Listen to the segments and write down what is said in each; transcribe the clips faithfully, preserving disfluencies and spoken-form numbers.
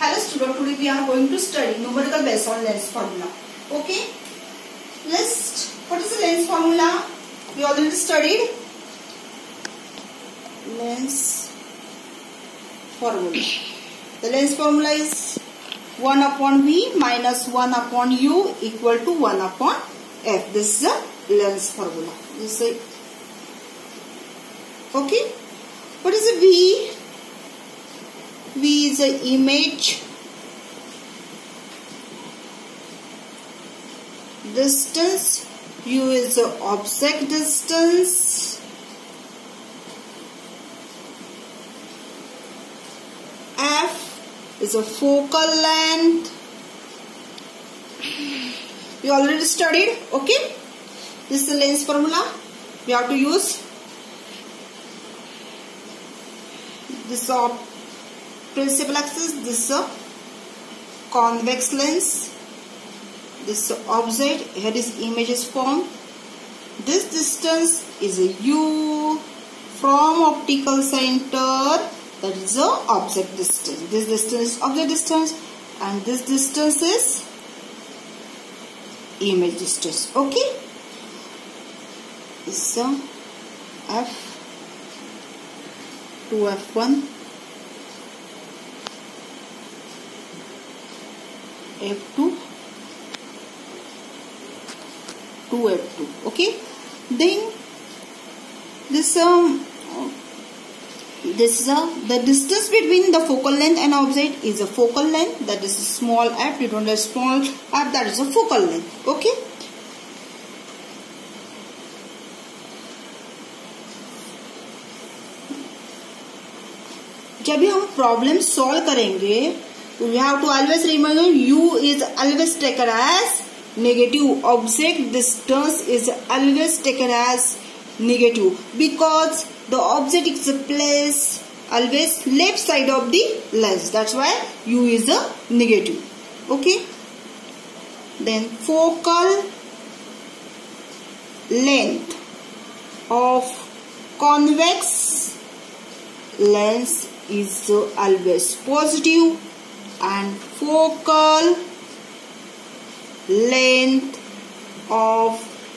Hello student, today we are going to study numerical based on lens formula. Okay, let's, what is the lens formula? We already studied lens formula. The lens formula is one upon V minus one upon U equal to one upon F. This is the lens formula. This is okay. What is a V? V is the image distance, U is the object distance, F is a focal length. We already studied, okay? This is the lens formula. We have to use this of principal axis, this is a convex lens, this is object, here is image is formed. This distance is a U from optical center, that is the object distance. This distance is object distance and this distance is image distance. Okay, this is a F to F one, F two to F two. Okay, then this um this is a the distance between the focal length and object is a focal length, that is a small f. You don't have small f, that is a focal length. Okay, जब भी हम problem solve करेंगे we have to always remember U is always taken as negative. Object distance is always taken as negative because the object is placed always left side of the lens. That's why U is a negative. Okay. Then focal length of convex lens is always positive and focal length of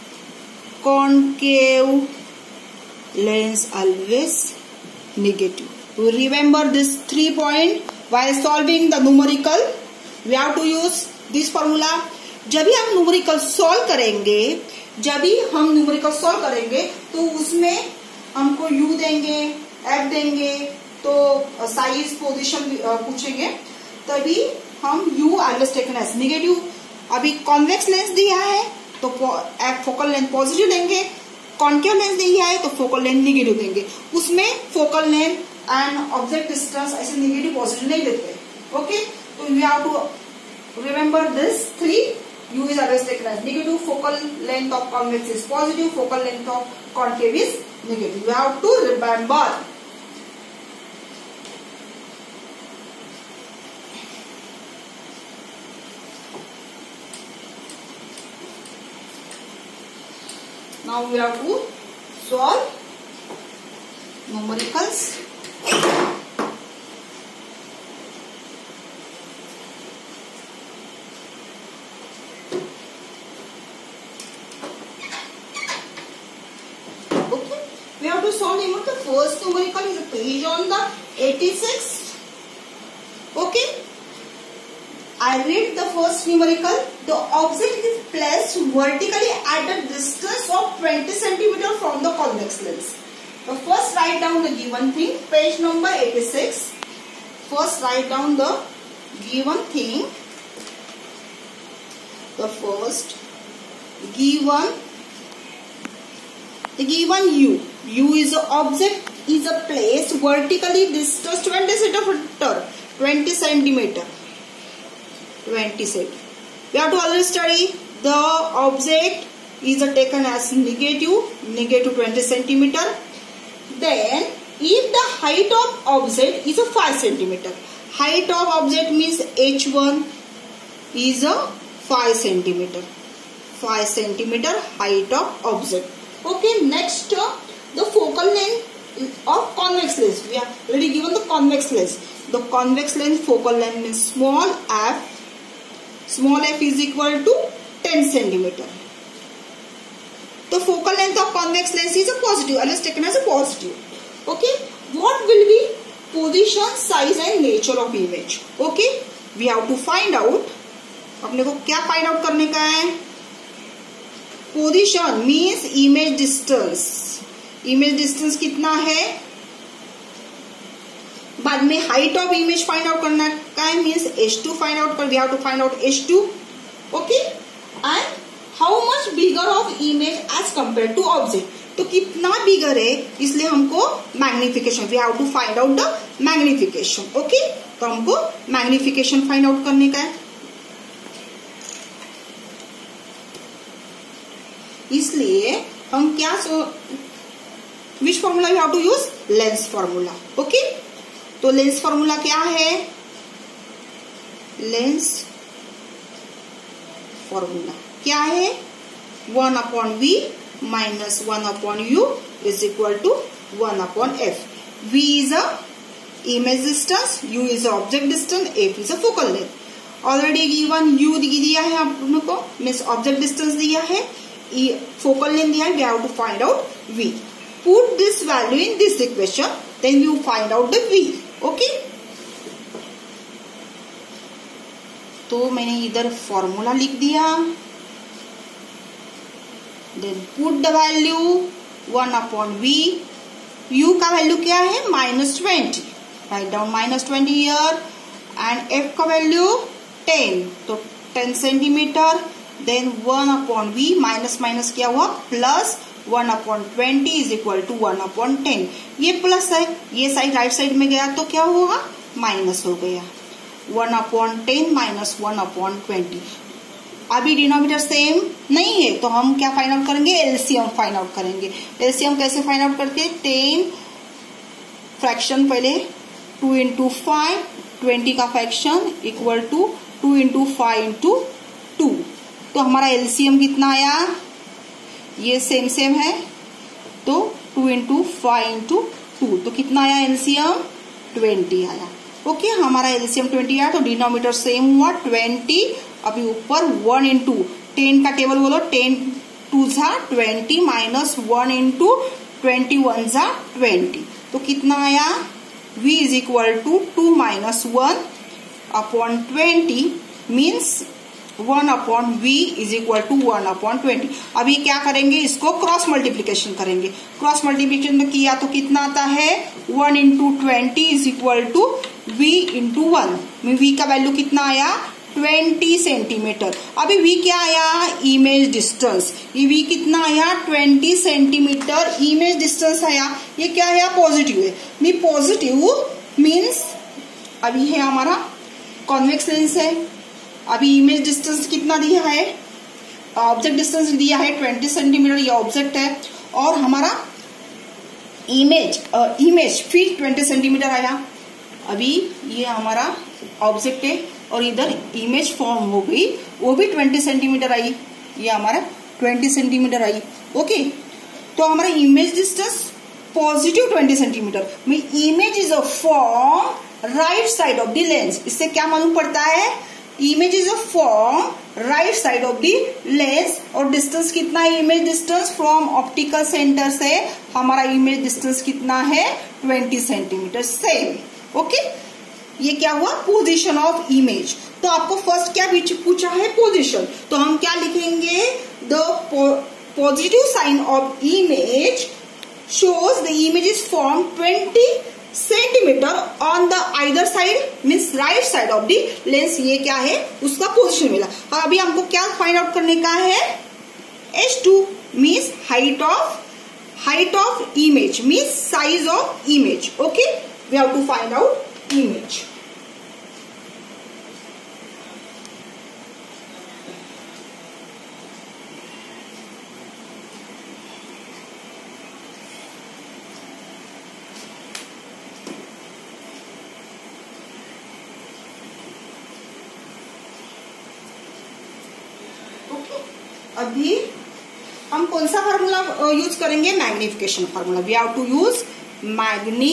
concave lens always negative. We remember this three point while solving the numerical. We have to use this formula. जब भी हम numerical solve करेंगे जब भी हम numerical solve करेंगे तो उसमें हमको U देंगे, F देंगे, तो साइज पोजीशन पूछेंगे, तभी हम U always taken as negative. अभी कॉन्वेक्स लेंस दिया है तो एफ फोकल लेंथ पॉजिटिव लेंगे, कॉन्केव लेंस दिया है तो फोकल लेंथ नेगेटिव देंगे. उसमें focal length and object distance ऐसे नेगेटिव पॉजिटिव नहीं देते. ओके, तो you have to remember this three. U is always taken as negative, focal length of convex is positive, focal length of concave is negative. You have to remember. Now we have to solve numericals. Okay, we have to solve numerical. The first numerical is a page on the eighty-six. Okay, I read the first numerical. The object is placed vertically at a distance of twenty centimeters from the convex lens. So first write down the given thing, page number eighty-six. First write down the given thing. The first given, the given U. U is the object is a place vertically distance twenty centimeters. twenty centimeters. twenty centimeters. We have to always study the object is taken as negative, negative twenty centimeters. Then, if the height of object is a five centimeters, height of object means H one is a five centimeters. five centimeters height of object. Okay, next uh, the focal length of convex lens. We have already given the convex lens. The convex lens focal length means small f. Small f is equal to ten centimeter. The focal length of convex lens is a positive, always taken as a positive. Okay. What will be position, size and nature of image? Okay. We have to find out. अपने को क्या find out करने का है? Position means image distance. Image distance कितना है? बाद में height of image find out करना का है, means H two find out कर. We have to find out H two. Okay. And how much bigger of image as compare to object. तो कितना बिगर है, इसलिए हमको magnification, we have to find out the magnification. Okay. तो हमको magnification find out करने का है. इसलिए हम क्या so which formula you have to use? Lens formula. Okay. तो लेंस फॉर्मूला क्या है? लेंस फॉर्मूला क्या है? One upon V minus one upon U is equal to one upon F. V is a image distance, U is a object distance, F is a focal length. Already given U दिया है आप लोगों को, means object distance दिया है, focal length दिया है. We have to find out V. Put this value in this equation, then you find out the V. Okay. तो मैंने इधर फॉर्मूला लिख दिया. Then put the value one upon V. U का वैल्यू क्या है? Minus twenty. Write down minus twenty here. And F का value ten. तो ten centimetre. Then one upon V minus minus क्या हुआ? Plus one upon twenty is equal to one upon ten. ये plus है, ये side right side में गया तो क्या होगा? माइनस हो गया. One upon ten minus one upon twenty. अभी डिनोमिनेटर सेम नहीं है तो हम क्या फाइंड आउट करेंगे? एलसीएम फाइंड आउट करेंगे. एलसीएम कैसे फाइंड आउट करते हैं? टेन फ्रैक्शन पहले टू इंटू फाइव, ट्वेंटी का fraction equal to two into five into two. तो हमारा एलसीएम कितना आया? ये सेम सेम है तो two into five into two. तो कितना आया एलसीएम? ट्वेंटी आया. ओके. हमारा एलसीएम ट्वेंटी आया तो डिनोमिनेटर सेम हुआ ट्वेंटी. अभी ऊपर वन इंटू टेन का टेबल बोलो. टेन टू झा twenty minus one into twenty one झा ट्वेंटी. तो कितना आया? v is equal to two minus one upon twenty means one upon we is equal to one upon twenty. अभी क्या करेंगे? इसको क्रॉस मल्टीप्लीकेशन करेंगे. क्रॉस मल्टीप्लीकेशन किया तो कितना आता है? One into twenty is equal to V into one. V का वैल्यू कितना आया? Twenty centimetre. अभी वी क्या आया? Image distance. ये वी कितना आया? ट्वेंटी सेंटीमीटर इमेज डिस्टेंस आया. ये क्या है? पॉजिटिव है. मी पॉजिटिव मीन्स अभी है हमारा कॉन्वेक्स लेंस है. अभी इमेज डिस्टेंस कितना दिया है? ऑब्जेक्ट डिस्टेंस दिया है ट्वेंटी सेंटीमीटर. ये ऑब्जेक्ट है और हमारा इमेज इमेज फिर ट्वेंटी सेंटीमीटर आया. अभी ये हमारा ऑब्जेक्ट है और इधर इमेज फॉर्म हो गई, वो भी ट्वेंटी सेंटीमीटर आई. ये हमारा ट्वेंटी सेंटीमीटर आई. ओके. तो हमारा image distance positive twenty centimetre. Image is a form right side of the lens. इससे क्या मालूम पड़ता है? Image is a form right side of the lens. और डिस्टेंस कितना है? Image distance from optical centre से हमारा इमेज डिस्टेंस कितना है? Twenty centimetre. सेम. ओके. ये क्या हुआ? Position of image. तो आपको फर्स्ट क्या पूछा है? पोजीशन. तो हम क्या लिखेंगे? The positive sign of image shows the image is formed twenty centimetre on the either side means right side of the lens. ये क्या है? उसका पोजीशन मिला. और अभी हमको क्या फाइंड आउट करने का है? H two means height of height of image means size of image. Okay. We have to find out image. अभी हम कौन सा फार्मूला यूज करेंगे? Magnification formula. We have to use magni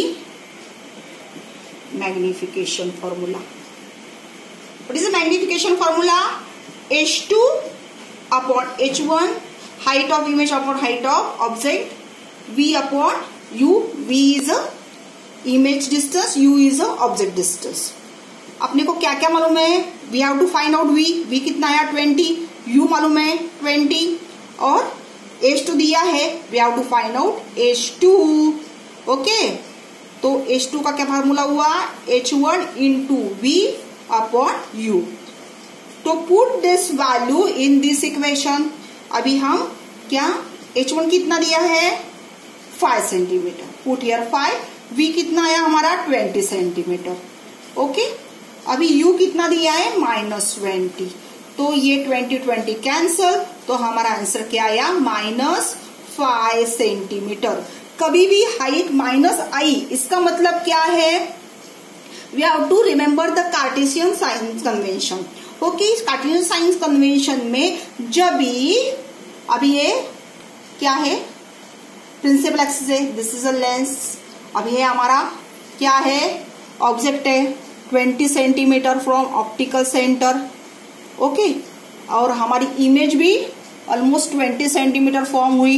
magnification formula. What is the magnification formula? H two upon H one, height of image upon height of object, v upon u. V is a image distance, u is a object distance. अपने को क्या क्या मालूम है? We have to find out v. v कितना आया? Twenty. u मालूम है ट्वेंटी और एच टू दिया है. We have to find out H two. Okay, तो एच टू का क्या फार्मूला हुआ? H one into V upon U. तो put this value in this equation. अभी हम क्या एच वन कितना दिया है? Five centimetre. Put here five. v कितना आया हमारा? Twenty centimetre. ओके, अभी u कितना दिया है? Minus twenty. तो ये ट्वेंटी ट्वेंटी कैंसल, तो हमारा आंसर क्या आया? Minus five centimetre. कभी भी हाइट माइनस आई, इसका मतलब क्या है? We have to remember the Cartesian sign convention. Okay, Cartesian sign convention में जब भी, अभी ये क्या है? प्रिंसिपल एक्सिस है. This is a lens. अभी ये हमारा क्या है? ऑब्जेक्ट है. Twenty centimetre from optical centre. Okay, और हमारी इमेज भी ऑलमोस्ट ट्वेंटी सेंटीमीटर फॉर्म हुई.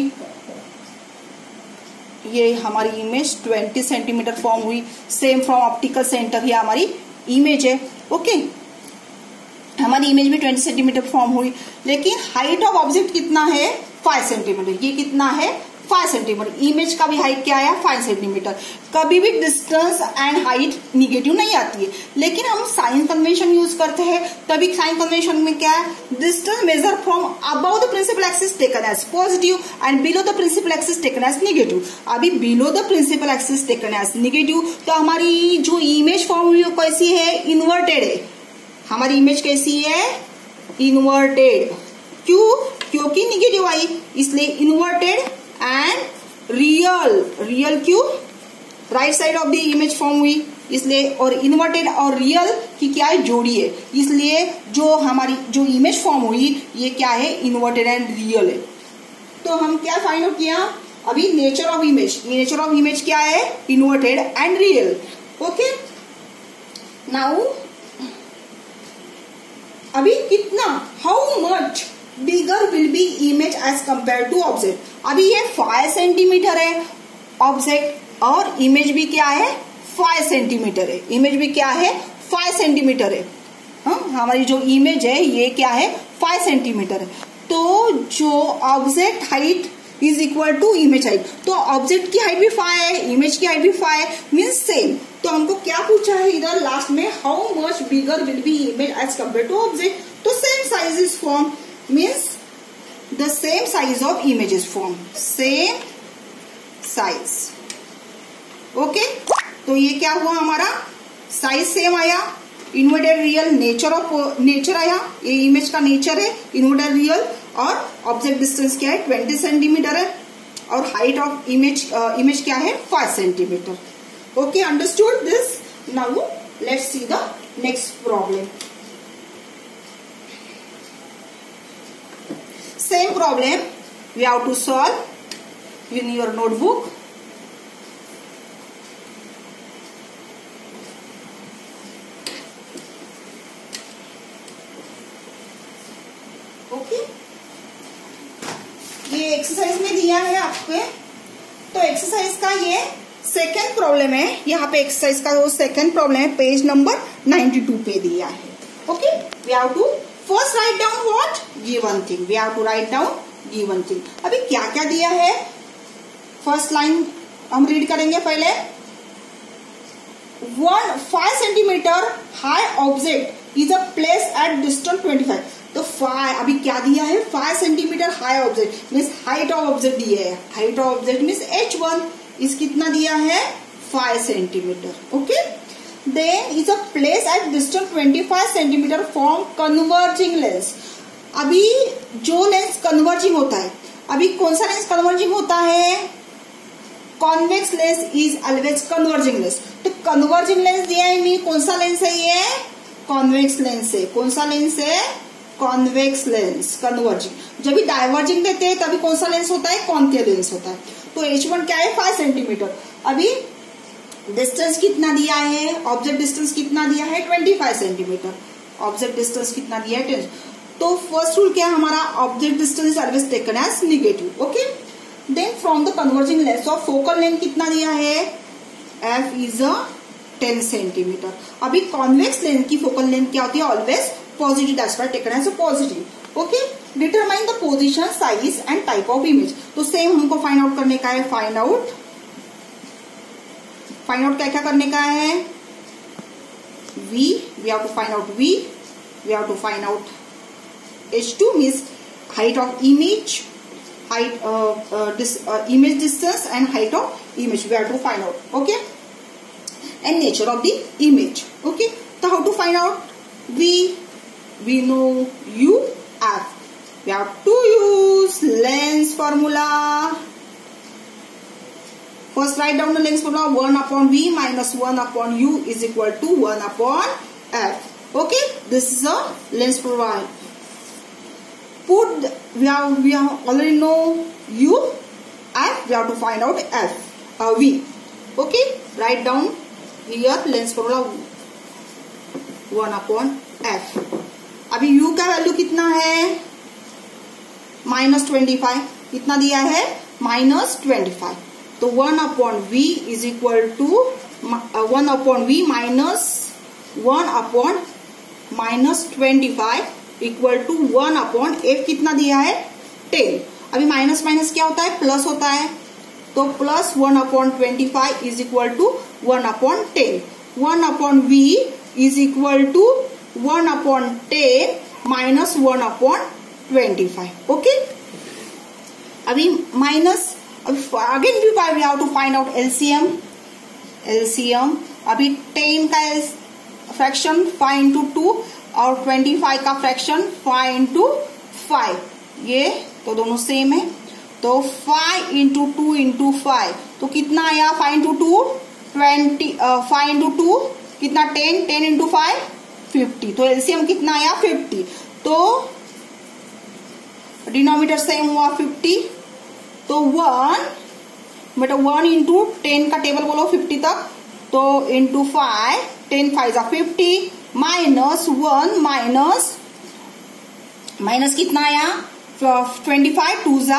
ये हमारी इमेज ट्वेंटी सेंटीमीटर फॉर्म हुई. सेम फ्रॉम ऑप्टिकल सेंटर ही हमारी इमेज है. ओके, हमारी इमेज में ट्वेंटी सेंटीमीटर फॉर्म हुई, लेकिन हाइट ऑफ ऑब्जेक्ट कितना है? Five centimetre. ये कितना है? Five centimetre. इमेज का भी हाइट क्या आया? Five centimetre. कभी भी डिस्टेंस एंड हाइट निगेटिव नहीं आती है, लेकिन हम साइन कन्वेंशन यूज करते हैं. तभी साइन कन्वेंशन में क्या है? Distance measure from above the principal axis taken as positive and below the principal axis taken as negative. अभी below the principal axis taken as negative, तो हमारी जो इमेज फॉर्म हुई कैसी है? इन्वर्टेड है. हमारी इमेज कैसी है? इन्वर्टेड. क्यों? क्योंकि निगेटिव आई, इसलिए इन्वर्टेड एंड रियल. रियल क्यों? Right side of the image form हुई, इसलिए. और इन्वर्टेड और रियल की क्या है? जोड़ी है. इसलिए जो हमारी जो इमेज फॉर्म हुई ये क्या है? इन्वर्टेड एंड रियल है. तो हम क्या फाइंड आउट किया? अभी nature of image. Nature of image क्या है? Inverted and real. Okay, now अभी कितना, how much bigger will be image as compare to object. अभी ये फाइव सेंटीमीटर है ऑब्जेक्ट, और इमेज भी क्या है? फाइव सेंटीमीटर है. इमेज भी क्या है? फाइव सेंटीमीटर है. हाँ, हमारी जो इमेज है ये क्या है? फाइव सेंटीमीटर है. तो जो object height is equal to image height, तो ऑब्जेक्ट की हाइट भी फाइव है, इमेज की हाइट भी फाइव है, मीन्स सेम. तो हमको क्या पूछा है इधर लास्ट में? How much bigger will be image as compare to object. तो same size is form, means the same size of image is form. Same size. Okay, तो ये क्या हुआ? हमारा साइज सेम आया. Inverted real, nature of nature आया. ये image का नेचर है इन्वर्टेड रियल. और ऑब्जेक्ट डिस्टेंस क्या है? ट्वेंटी सेंटीमीटर है. और हाइट ऑफ इमेज इमेज क्या है? Five centimetre. Okay, understood this? Now let's see the next problem. Same problem we have to solve in your notebook. Okay, ये exercise में दिया है आपके. तो एक्सरसाइज का ये सेकेंड प्रॉब्लम है. यहाँ पे एक्सरसाइज का वो सेकेंड प्रॉब्लम है, पेज नंबर नाइन्टी टू पे दिया है. Okay, we have to first write down what? Given thing. We have to write down given thing. अभी क्या क्या दिया है? फर्स्ट लाइन हम रीड करेंगे पहले. One five centimetre high object is a place at distance twenty five. तो five, अभी क्या दिया है? Five centimetre high object means height of object दिया है. Height of object means H one. इस कितना दिया है? Five centimetre. Okay, then is a place at distance twenty five centimetre from converging lens. अभी जो लेंस कन्वर्जिंग होता है, अभी कौन सा लेंस कन्वर्जिंग होता है? Convex lens is always converging lens. तो कन्वर्जिंग लेंस दिया है, मीन कौन सा लेंस है? ये कॉन्वेक्स लेंस है. कौन सा लेंस है? Convex lens. कन्वर्जिंग. जब भी डाइवर्जिंग देते हैं तभी कौन सा लेंस होता है? कॉन्केव लेंस होता है. तो एच वन क्या है? Five centimetre. अभी डिस्टेंस कितना दिया है, ऑब्जेक्ट डिस्टेंस कितना दिया है, पच्चीस सेंटीमीटर। ऑब्जेक्ट डिस्टेंस कितना दिया है, तो फर्स्ट रूल क्या है हमारा, object distance is always taken as negative. Okay, then from the converging lens of focal length कितना दिया है, F is a ten centimetre. अभी कॉन्वेक्स लेंस की फोकल लेंथ क्या होती है, always positive, that's why taken as a positive. Okay, determine the position, size and type of image. तो same हमको फाइंड आउट करने का है, फाइंड आउट फाइंड आउट क्या क्या करने का है, v, we have to find out v, we have to find out H two means height of image, height uh, uh, this uh, image distance and height of image we have to find out. Okay, and nature of the image. Okay, so how to find out v, we know u, f, we have to use lens formula. First write down the lens formula, one upon v minus one upon u is equal to one upon f. Okay, this is a lens formula. Put, we have, we have already know u, f, we have to find out f, uh, v. Okay, write down here lens formula one upon f. अभी u का value कितना है, minus twenty five, कितना दिया है, minus twenty five. तो one upon v is equal to one upon V minus one upon minus twenty five equal to one upon F कितना दिया है, टेन। अभी माइनस माइनस क्या होता है, प्लस होता है, तो plus one upon twenty five is equal to one upon ten. One upon we is equal to one upon ten minus one upon twenty five. Okay, अभी minus again we we have to find out LCM. LCM अभी ten का fraction five into two और twenty five का fraction five into five, ये तो दोनों same है। तो five into two into five, तो कितना आया, five into two twenty, five into two कितना, ten, ten into five fifty. तो एलसीएम कितना आया, फिफ्टी। तो डिनोमिनेटर सेम हुआ फिफ्टी, तो वन बेटा वन इंटू टेन का टेबल बोलो फिफ्टी तक, तो इंटू फाइव, टेन फाइव जा fifty minus one minus minus कितना आया, ट्वेंटी फाइव टू जा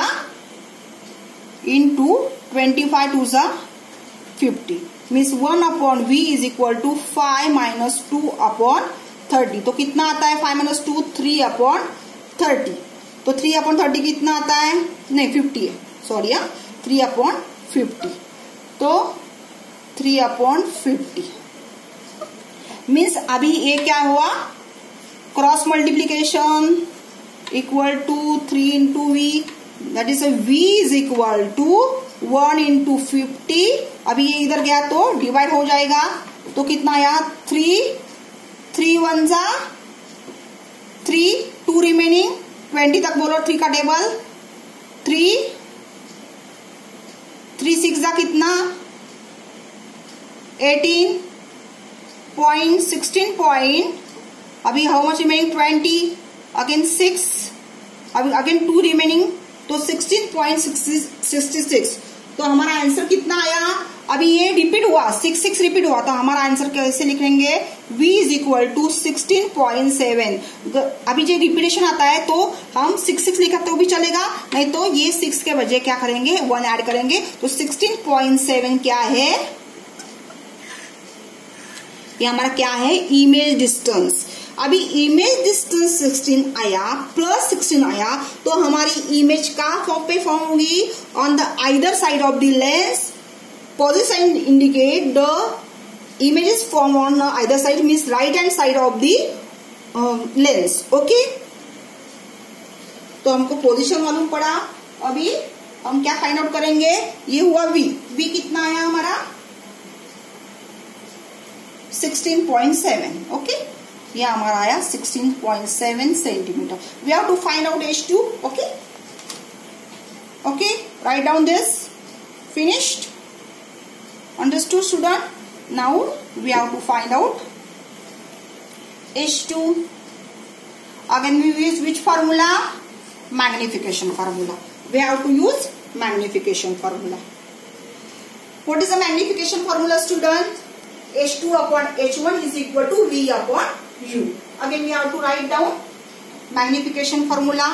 इंटू ट्वेंटी फाइव टू जा fifty, means one upon we is equal to five minus two upon thirty. तो कितना आता है, five minus two, three upon thirty. तो three upon thirty कितना आता है, नहीं फिफ्टी है, सॉरी, थ्री अपॉन फिफ्टी। तो थ्री अपॉन फिफ्टी मीन्स अभी ये क्या हुआ, cross multiplication equal to three into v, that is v is equal to one into fifty. अभी ये इधर गया तो डिवाइड हो जाएगा, तो कितना आया, थ्री, थ्री वन जा थ्री, टू रिमेनिंग, ट्वेंटी तक बोलो, थ्री का टेबल, थ्री, थ्री सिक्स जा कितना, एटीन पॉइंट सिक्सटीन पॉइंट, अभी how much remaining, twenty, again six, अभी अगेन टू रिमेनिंग, तो सिक्सटीन पॉइंट सिक्सटी सिक्स। तो हमारा आंसर कितना आया, अभी ये रिपीट हुआ, सिक्स सिक्स रिपीट हुआ, तो हमारा आंसर कैसे लिखेंगे, v is equal to sixteen point seven. अभी जो रिपीटेशन आता है तो हम सिक्स सिक्स लिखा तो भी चलेगा, नहीं तो ये सिक्स के बजाय क्या करेंगे, वन ऐड करेंगे। तो सिक्सटीन पॉइंट सेवन क्या है, ये हमारा क्या है, इमेज डिस्टेंस। अभी इमेज डिस्टेंस सिक्सटीन आया प्लस सिक्सटीन आया, तो हमारी इमेज का फॉर्म पे फॉर्म होगी, on the either side of the lens position indicate the images form on either side, means right hand side of the uh, lens. Okay, तो हमको position मालूम पड़ा। अभी हम क्या फाइंड आउट करेंगे, ये हुआ v, v कितना आया हमारा, सिक्सटीन पॉइंट सेवन। ओके, ये हमारा आया sixteen point seven centimetre. We have to find out H two. Okay, okay, right down this, finished. Understood student? Now we have to find out H two. Again we use which formula? Magnification formula. We have to use magnification formula. What is the magnification formula, students? H two upon H one is equal to V upon U. Again we have to write down magnification formula.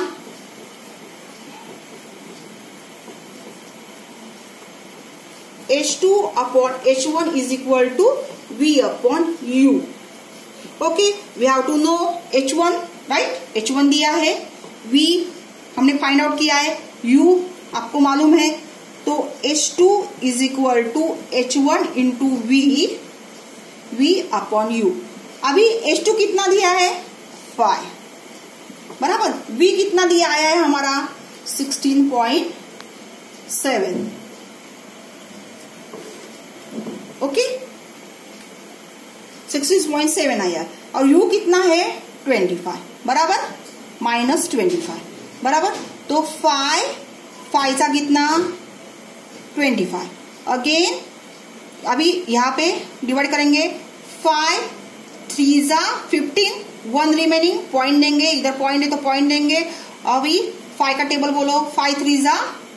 H two upon H one is equal to V upon U. Okay, we have to know H one, right? H one दिया है, V हमने find out किया है, U आपको मालूम है, तो H two is equal to H one into V, V upon U. अभी H टू कितना दिया है? फाइव, बराबर. V कितना दिया आया है हमारा? Sixteen point seven. Okay, sixteen point seven आया, और U कितना है? ट्वेंटी फाइव, बराबर, माइनस ट्वेंटी फाइव, बराबर. तो फाइव फाइव सा कितना? Twenty five. अगेन अभी यहाँ पे डिवाइड करेंगे, फाइव थ्री जा फिफ्टीन, वन रिमेनिंग, पॉइंट देंगे, इधर पॉइंट है तो पॉइंट देंगे. अभी फाइव का टेबल बोलो, फाइव थ्री जा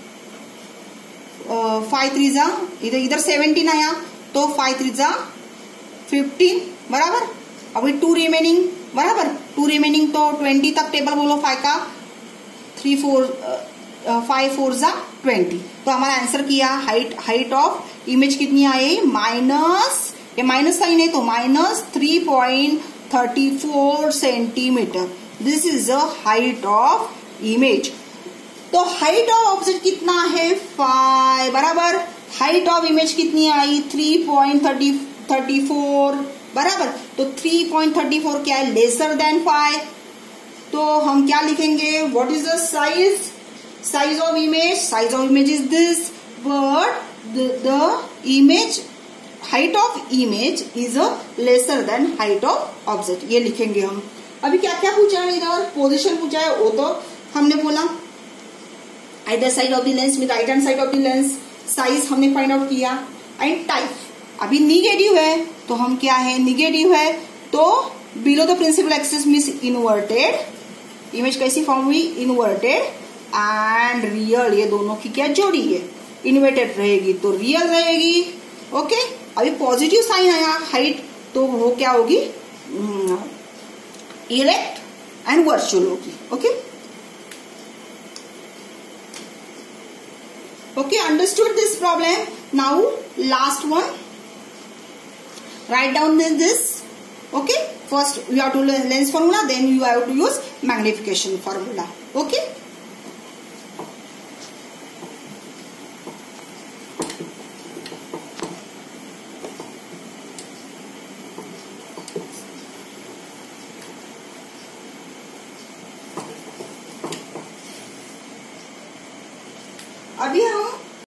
फाइव थ्री जा इधर इधर सेवनटीन आया, तो फाइव थ्री जा फिफ्टीन, बराबर. अभी टू रिमेनिंग, बराबर, टू रिमेनिंग, तो ट्वेंटी तक टेबल बोलो फाइव का, थ्री फोर फाइव फोर जा ट्वेंटी. तो हमारा आंसर किया, हाइट हाइट ऑफ इमेज कितनी आई? माइनस, ये माइनस साइन है तो minus three point thirty four centimetre. This is the height of image. तो हाइट ऑफ ऑब्जेक्ट कितना है? फाइव, बराबर. हाइट ऑफ इमेज कितनी आई? थ्री पॉइंट थर्टी फोर, बराबर. तो थ्री पॉइंट थर्टी फोर क्या है? Lesser than five. तो हम क्या लिखेंगे? What is the size? Size of image, size of image is this, but the image height of image is a lesser than height of object. ये लिखेंगे हम. अभी क्या क्या पूछा है इधर? पोजीशन पूछा है, वो तो हमने बोला either side of the lens में right hand side of the lens. Size हमने फाइंड आउट किया. एंड टाइप अभी निगेटिव है, तो हम क्या है? निगेटिव है, तो below the principal axis means inverted. Image कैसी फॉर्म हुई? इनवर्टेड. एंड रियल, ये दोनों की क्या जोड़ी है? इन्वर्टेड रहेगी तो रियल रहेगी. ओके, अभी पॉजिटिव साइन आया हाइट, तो वो क्या होगी? इरेक्ट एंड वर्चुअल होगी. Okay okay, understood this problem. Now last one, write down this, this. Okay, first you have to learn lens formula, then you have to use magnification formula. Okay, अभी हम